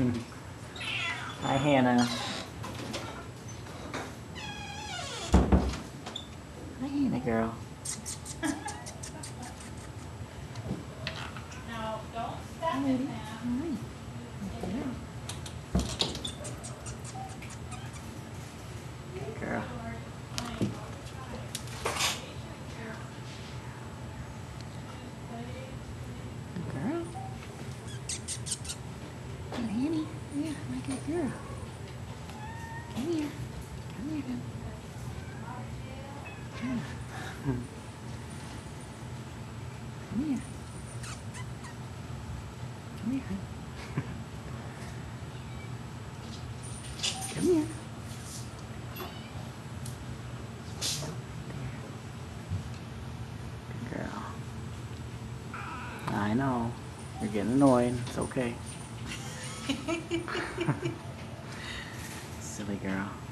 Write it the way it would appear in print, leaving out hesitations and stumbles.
Hi, Hannah. Hi, Hannah, girl. Now, don't step in that. Girl. Girl. Oh, Annie. Yeah, my good girl. Come here. Come here, then. Come here. Come here. Come here. Good girl. I know. You're getting annoyed. It's okay. Silly girl.